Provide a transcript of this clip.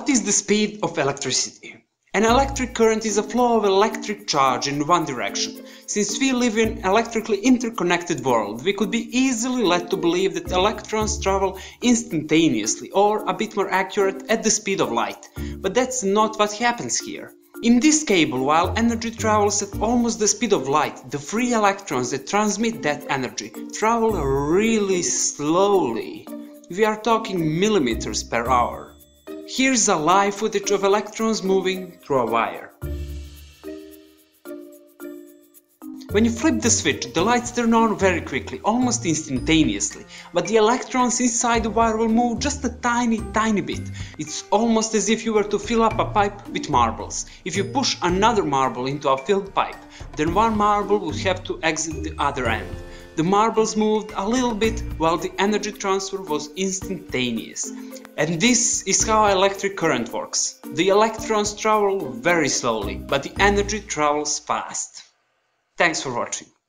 What is the speed of electricity? An electric current is a flow of electric charge in one direction. Since we live in an electrically interconnected world, we could be easily led to believe that electrons travel instantaneously, or a bit more accurate, at the speed of light. But that's not what happens here. In this cable, while energy travels at almost the speed of light, the free electrons that transmit that energy travel really slowly. We are talking millimeters per hour. Here's a live footage of electrons moving through a wire. When you flip the switch, the lights turn on very quickly, almost instantaneously, but the electrons inside the wire will move just a tiny bit. It's almost as if you were to fill up a pipe with marbles. If you push another marble into a filled pipe, then one marble would have to exit the other end. The marbles moved a little bit while the energy transfer was instantaneous. And this is how electric current works. The electrons travel very slowly, but the energy travels fast. Thanks for watching.